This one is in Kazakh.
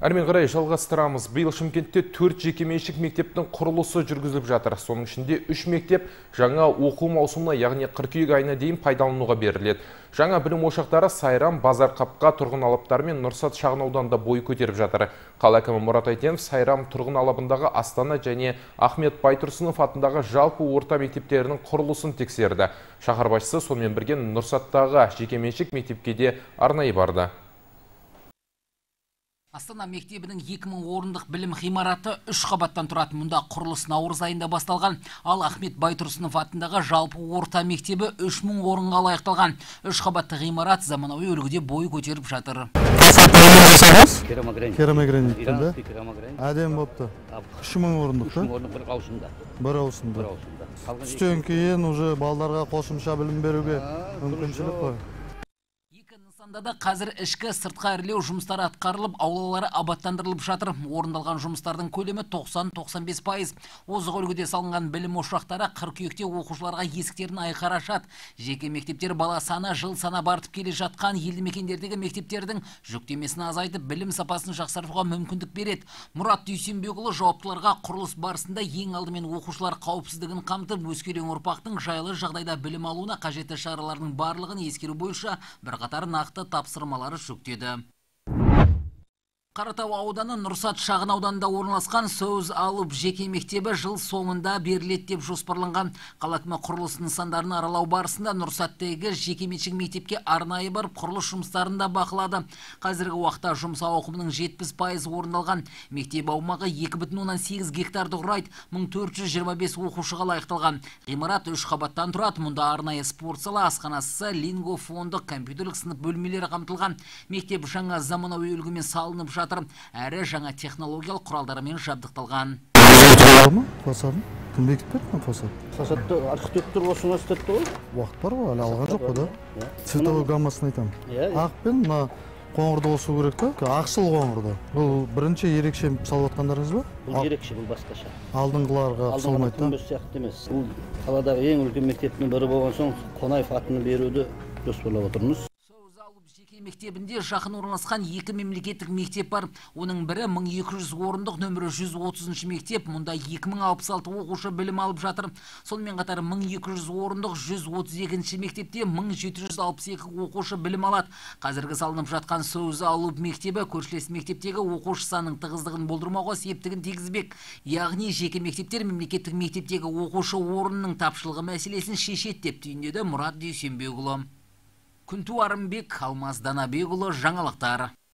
Әрмен қарай жалғастырамыз. Биыл Шымкентте 4 жекеменшік мектептің құрылысы жүргізіліп жатыр. Соның ішінде 3 мектеп жаңа оқу маусымына, яғни қыркүйек айына дейін пайдалануға беріледі. Жаңа білім ошақтары Сайрам, Базарқапқа тұрғын алаптары мен Нұрсат шағын ауданында бой көтеріп жатыр. Қала әкімі Мұрат Әйтенов Сайрам тұрғын алабындағы Астана және Ахмет Байтұрсынов атындағы жалпы орта мектептерінің құрылысын тексерді. Шаһар басшысы сонымен бірге Нұрсаттағы жекеменшік мектепке де арнайы барды. Астана мектебінің 2000 орындық білім ғимараты 3 қабаттан тұратын. Мұнда құрылыс наурыз айында басталған. Ал Ахмет Байтұрсынов атындағы жалпы орта мектебі 3000 орынға лайықталған. 3 қабатты ғимарат заманауи үлгіде бой көтеріп жатыр. Керамограниттен әдем бопты. 3000 орындық. Бір ауысымда. Түстен кейін уже балдарға қосымша білім беруге мүмкіншілік бар. Нысанда қазір ішкі сыртқа әрлеу жұмыстары атқарылып, аулалары абаттандырылып жатыр. Орындалған жұмыстардың көлемі 90-95%. Озық үлгіде салынған білім ошақтары қыркүйекте оқушыларға есіктерін айқара ашады. Жеке мектептер бала саны жыл сана артып келе жатқан елді мекендердегі мектептердің жүктемесін азайтып, білім сапасын жақсартуға мүмкіндік береді. Мұрат Дүйсенбекұлы жауаптыларға құрылыс барысында ең алдымен оқушылар қауіпсіздігін қамтып, өскелең ұрпақтың жайлы жағдайда білім алуына қажетті шаралардың барлығын ескеру бойынша бірқатар нақты тапсырмалары жүктеді. Қаратау ауданы Нұрсат шағын ауданында орналасқан Сөз алып жеке мектебі жыл соңында беріледі деп жоспарланған. Қала әкімі құрылыс нысандарын аралау барысында Нұрсаттағы жекеменшік мектепке арнайы барып құрылыс жұмыстарын да бақылады. Қазіргі уақытта жұмыс ауқымының 70% орындалған. Мектеп аумағы 2,8 гектарды құрайды. 1425 оқушыға лайықталған. Ғимарат 3 қабаттан тұрады. Мұнда арнайы спорт залы, асханасы, линго фондық, компьютерлік сынып бөлмелері қамтылған. Мектеп жаңа заманауи үлгімен салынып әрі жаңа технологиялық құралдарымен жабдықталған. Кім бекітіп берді фасад? Фасадты архитектор осыны істетті ғой? Уақыт бар ғой, әлі алған жоқ қой да. Цветовой гаммасын айтамын. Ақ пен мына қоңырды қосу керек та, ақшыл қоңырды. Бұл бірінші ерекше салып отқандарыңыз ба? Бұл ерекше, бұл басқаша. Алдыңғыларға ұқсамайды да. Алдыңғы сияқты емес. Бұл қаладағы ең үлкен мектептің бірі болған соң Қонаев атын беруді жоспарлап отырмыз. Жеке мектебінде жақын орналасқан 2 мемлекеттік мектеп бар. Оның бірі 1200 орындық нөмірі 130 мектеп. Мұнда 2066 оқушы білім алып жатыр. Сонымен қатар 1200 орындық 132 мектепте 1762 оқушы білім алады. Қазіргі салынып жатқан Сөз алып мектебі көршілес мектептегі оқушы санының тығыздығын болдырмауға септігін тигізбек. Яғни жеке мектептер мемлекеттік мектептегі оқушы орнының тапшылығы мәселесін шешеді деп түйіндеді Мұрат Дүйсенбекұлы. Күнту Арымбек, Алмаз Данабекұлы, жаңалықтар.